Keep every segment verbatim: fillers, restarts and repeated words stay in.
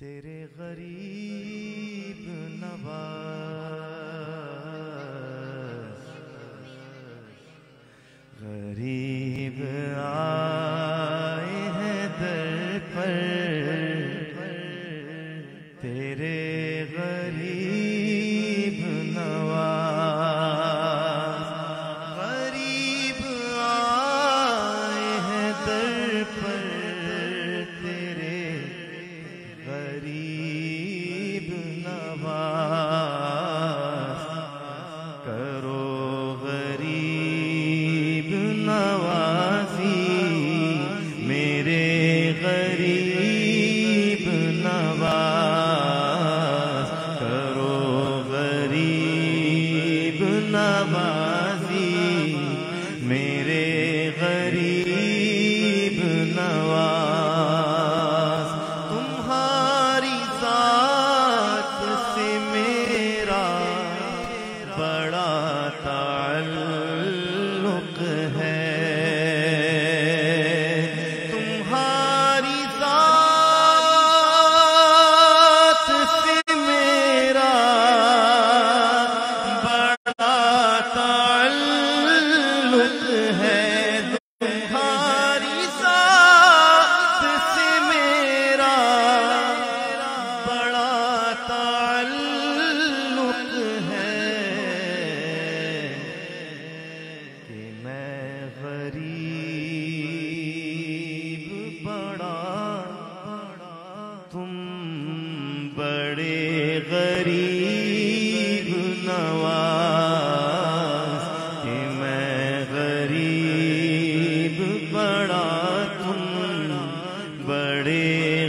تیرے غریب نواز غریب آئے ہیں در پر تیرے غریب نواز غریب آئے ہیں در پر تیرے غریب نواز کرو غریب نوازی میرے غریب نواز کرو غریب نوازی میرے غریب نواز تمہاری ذات سے میرا بڑا تعلق ہے تمہاری ذات سے میرا بڑا تعلق ہے تمہاری ذات سے میرا بڑا تعلق ہے کہ میں غریب بڑا تم بڑے غریب نواز کہ میں غریب بڑا تم بڑے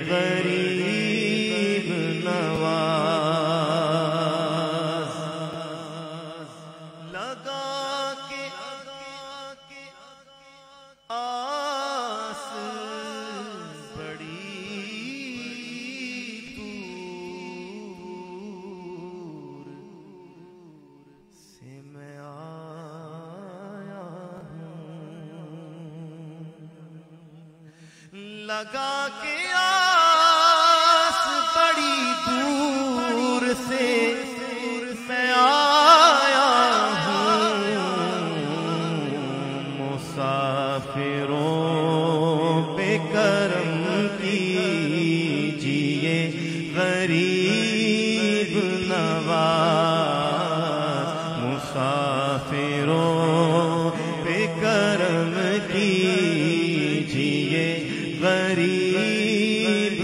غریب نواز لگا کے آس بڑی دور سے میں آیا ہوں لگا کے آس بڑی دور سے میں آیا ہوں مسافروں پہ کرم کیجیے غریب نواز مسافروں پہ کرم کیجیے غریب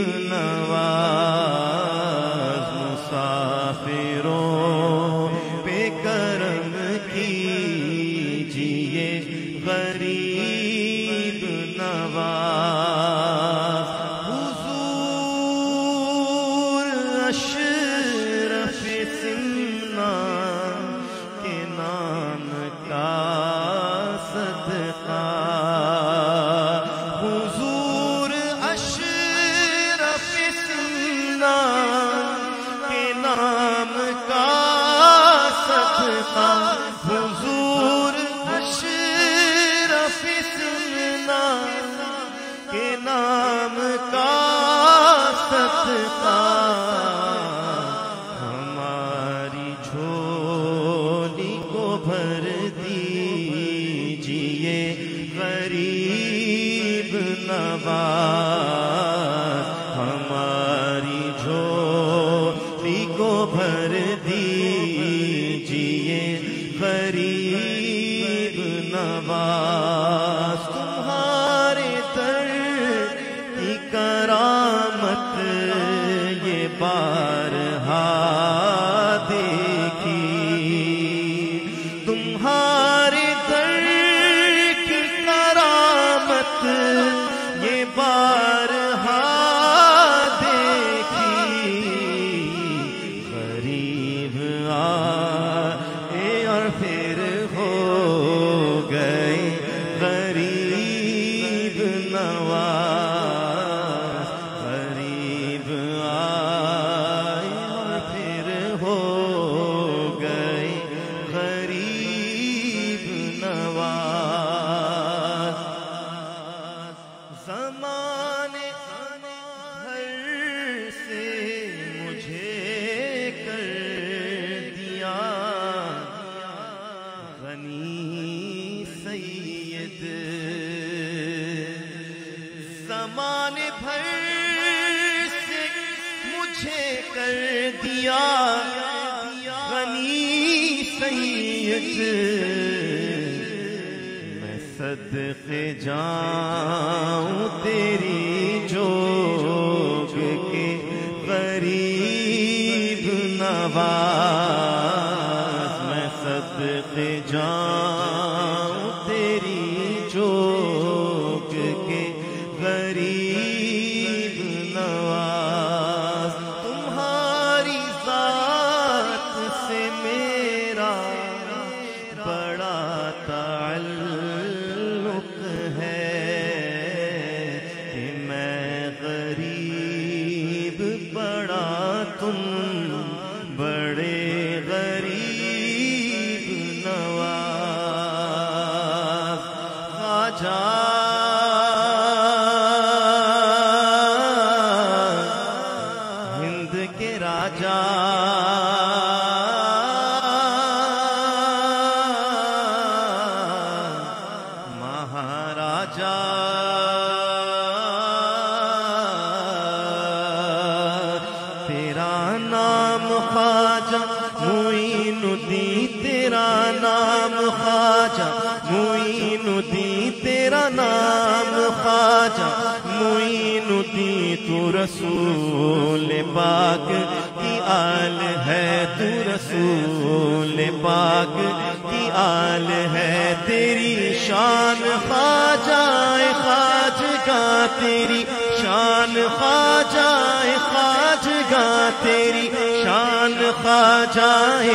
نواز مسافروں پہ کرم کیجیے غریب نواز حضور اشرف سمنا کے نام کا صدقہ حضور اشرف سمنا کے نام کا صدقہ حضور اشرف سمنا کے نام کا صدقہ ہماری جھولی کو بھر دیجیے غریب نواز ہماری جھولی کو بھر دیجیے غریب نواز تمہارے در کی کرامت یہ بارہا دیکھی تمہارے در کی کرامت یہ بارہا دیکھی غریب آئے اور پھر ہو گئے غریب نواز غریب آئے اور پھر ہو گئے غریب نواز زمانے بھر سے زمانے بھر سے مجھے کر دیا غنی سید، میں صدقے جاؤں تیری جوگ کے غریب نواز، میں صدقے جاؤں تیری جوگ کے غریب نواز، تمہاری ذات سے میرا بڑا تعلق ہے کہ میں غریب بڑا تم بڑے غریب نواز، خواجہ ہند کے راجا مہاراجا تیرا نام خواجہ معین الدین، تیرا نام خواجہ معین الدین، تیرا نام خواجہ معین الدین، تو رسول پاک کی آل ہے، تو رسول پاک کی آل ہے، تیری شان خواجہ خواجگاں، تیری شان خواجہ خواجگاں، تیری شان خواجہ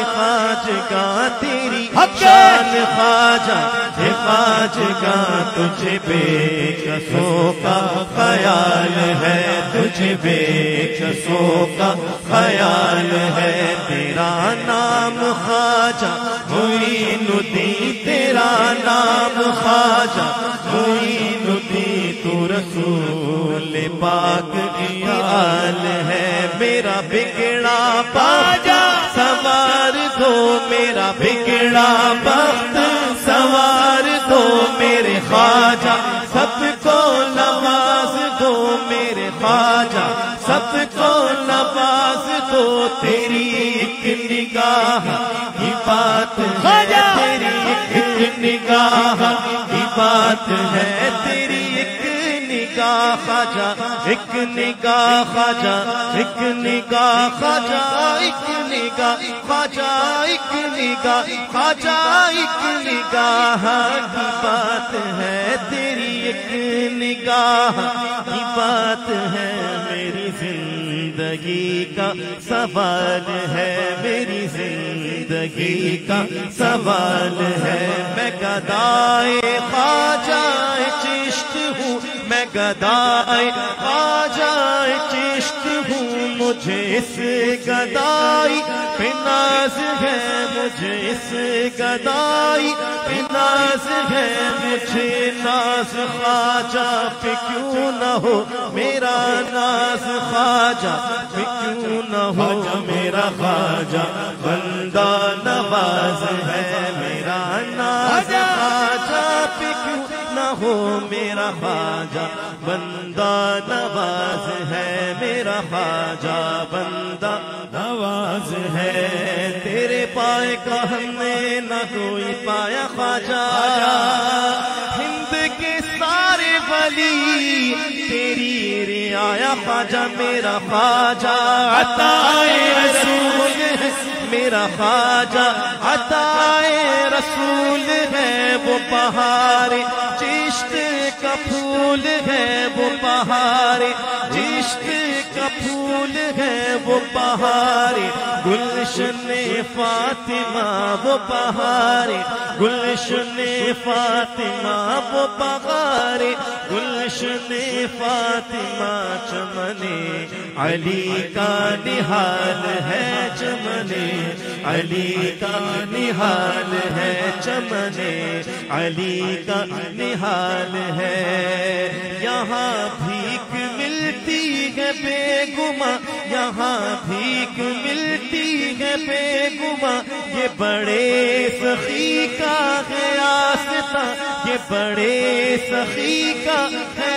خواجگاں، تیری شان خواجہ خواجگاں، تجھے بے کسوں کا خیال ہے، تجھے بے کسوں کا خیال ہے، تیرا نام خواجہ معین الدین، تیرا نام خواجہ معین الدین، تو رسول پاک کی آل ہے، میرا بگڑا بخت سوار دو، میرا بگڑا بخت سوار دو میرے خواجہ، سب کو نواز دو میرے خواجہ، سب کو نواز دو، تیری ایک نگاہ کی بات ہے، تیری ایک نگاہ کی بات ہے، تیری ایک نگاہ خواجہ، ایک نگاہ خواجہ، ایک نگاہ خواجہ، ایک نگاہ خواجہ، ایک نگاہ خواجہ، ایک نگاہ کی بات ہے، تیری ایک نگاہ کی بات ہے، میری زندگی کا سوال ہے، میری زندگی کا سوال ہے، میں گدائے خواجہ چشت ہوں، میں گدائے خواجہ چشت ہوں، مجھے اس گدائی پہ ناز ہے، مجھے اس گدائی پہ ناز ہے، مجھے ناز خواجہ پہ کیوں نہ ہو، میرا ناز خواجہ پہ کیوں نہ ہو، میرا خواجہ بندہ نواز ہے، میرا ناز خواجہ پہ کیوں نہ ہو، میرا خواجہ بندہ نواز ہے، میرا خواجہ بندہ نواز ہے، تیرے پائے کا ہم نے نہ کوئی پایا خواجہ، ہند کے سارے ولی تیری رعایا خواجہ، میرا خواجہ عطائے رسول ہے، میرا خواجہ عطائے رسول ہے، وہ بہار چشت کا پھول ہے، وہ بہار چشت کا پھول ہے، وہ بہار گلشن فاطمہ، وہ بہار گلشن فاطمہ، وہ بہار گلشن فاطمہ، چمن علی کا نہال ہے، چمن علی کا نہال ہے، چمن علی کا نہال ہے، یہاں بھیک ملتی ہے بے گماں، یہاں بھیک ملتی ہے بے گماں، یہ بڑے سخی کا ہے آستہ، یہ بڑے سخی کا ہے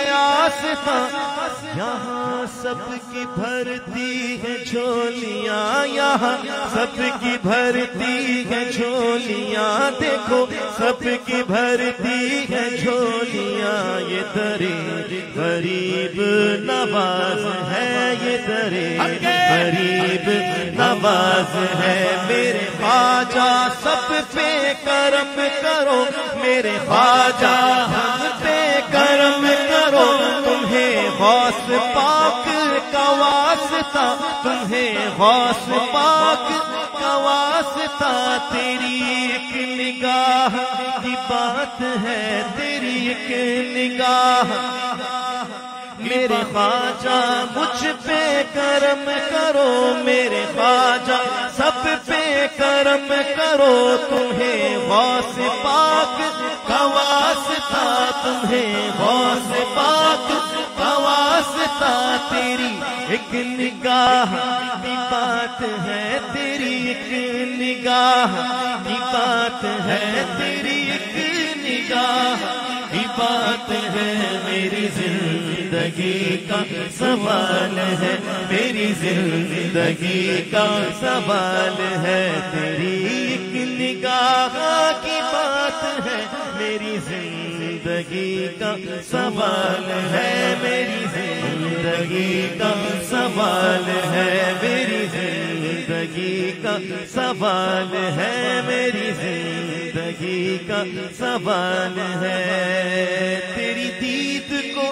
واسطہ، یہاں سب کی بھرتی ہے جھولیاں، یہاں سب کی بھرتی ہے جھولیاں، دیکھو سب کی بھرتی ہے جھولیاں، یہ درے غریب نواز ہے، یہ درے غریب نواز ہے، میرے خواجہ سب پہ کرم کرو، میرے خواجہ ہم پہ کرم کرو، تمہیں غوث پاک کا واسطہ، تمہیں غوث پاک کا واسطہ، تیری ایک نگاہ کی بات ہے، تیری ایک نگاہ، میرے خواجہ مجھ پہ کرم کرو، میرے خواجہ سب پہ کرم کرو، تمہیں غوث پاک کا واسطہ، تمہیں غوث پاک کا واسطہ، تیری ایک نگاہ کی بات ہے، تیری ایک نگاہ کی بات ہے، تیری ایک نگاہ کی بات ہے، میری زندگی کا سوال ہے، میری زندگی کا سوال ہے، تیری ایک نگاہ کی بات ہے، میری زندگی کا سوال ہے، میری زندگی کا سوال ہے، میری زندگی کا سوال ہے، میری زندگی کا سوال ہے، تیری دید کو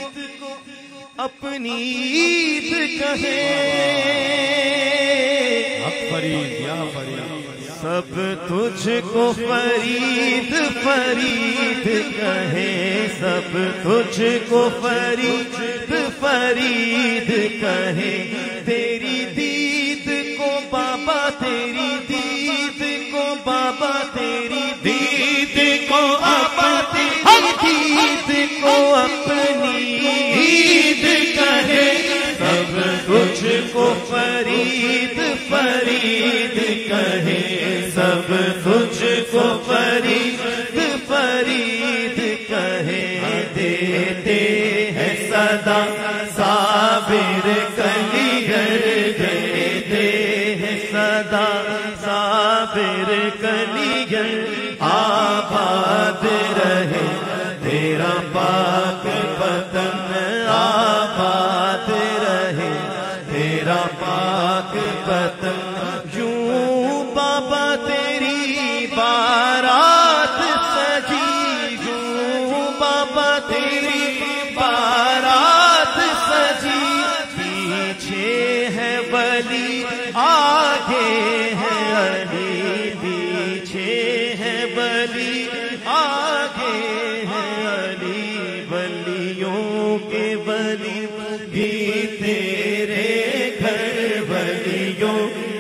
اپنی عید کہے، فرید یا فرید، سب تجھ کو فرید فرید کہے، سب تجھ کو فرید فرید کہے، تیری دید کو بابا، تیری دید کو بابا، تیری دید کو بابا، تیری دید کو اپنی عید کہے، سب تجھ کو فرید فرید کہے، سب تجھ کو فرید فرید کہے، دیتے ہیں صدا صابر کلیگر، دیتے ہیں صدا صابر کلیگر، آباد رہے تیرا پاک وطن، آباد رہے تیرا پاک وطن، یوں بابا تیری بارات سجی، یوں بابا تیری بارات سجی، پیچھے ہے ولی آگے ہے علی، پیچھے ہے ولی آگے ہے علی، ولیوں کے ولی بھی تیرے گھر، ولیوں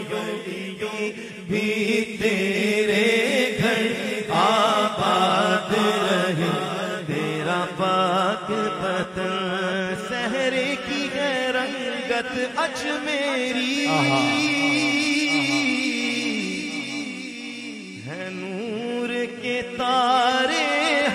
بھی تیرے گھر، آباد رہے تیرا پاک وطن، سہرے کی ہے رنگت اجمیری، ہے نور کے تارے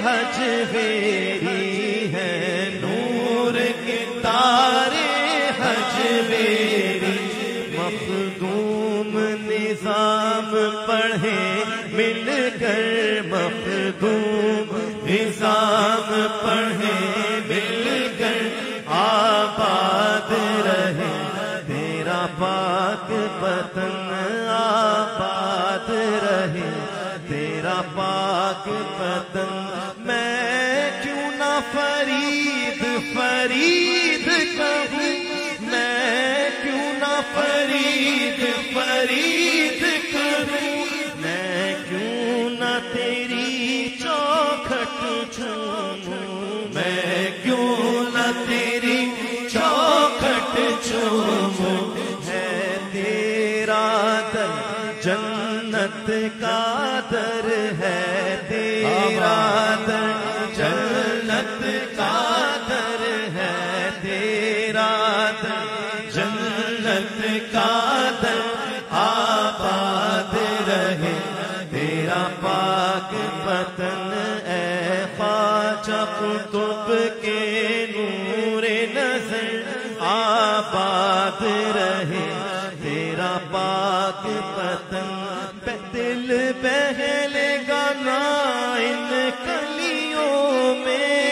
حجویری، ہے نور کے تارے حجویری، مخدوم نظام پڑھے مل کر، مخدوم نظام پڑھے مل کر، آباد رہے تیرا پاک وطن، آباد رہے تیرا پاک وطن، میں کیوں نہ فرید فرید کہوں، میں کیوں نہ فرید فرید کہوں، میں کیوں نہ تیری چوکھٹ چوموں، میں کیوں نہ تیری چوکھٹ چوموں، ہے تیرا در جنت کا در ہے، تیرا در جنت کا در ہے، تیرا در جنت کا در، آباد رہے تیرا پاک وطن، اے خواجہ قطب کے نور آباد رہے تیرا پاک پتن پہ دل بہلے گا نا ان کلیوں میں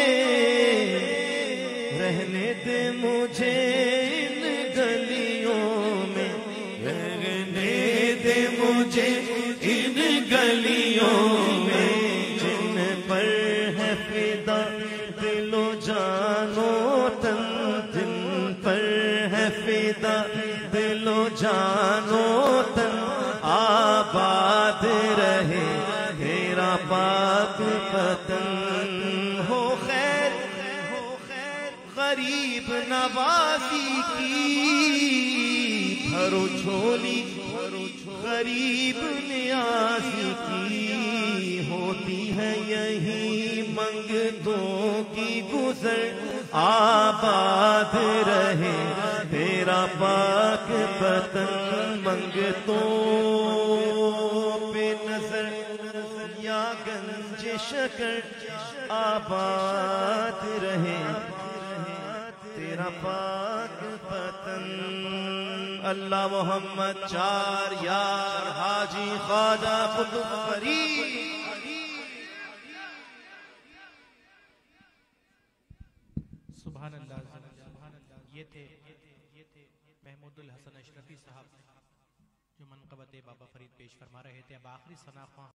رہنے دے مجھے ان گلیوں میں رہنے دے مجھے ان گلیوں میں جن پر ہے فدا دل و جان و تن جن پر ہے فدا دل و جان و تن آباد رہے تیرا پاک پتن ہو خیر غریب نوازی کی بھرو جھولی غریب نیازی کی ہوتی ہے یہی منگتوں کی گزر آباد رہے تیرا پاک پتن منگتوں پہ نظر یا گنج شکر آباد رہے تیرا پاک پتن اللہ محمد چار یار حاجی خواجہ قطب فرید سبحان اللہ سبحان اللہ. یہ تھے محمود الحسن اشرفی صاحب جو منقبت بابا فرید پیش فرما رہے تھے. اب آخری ثنا خواں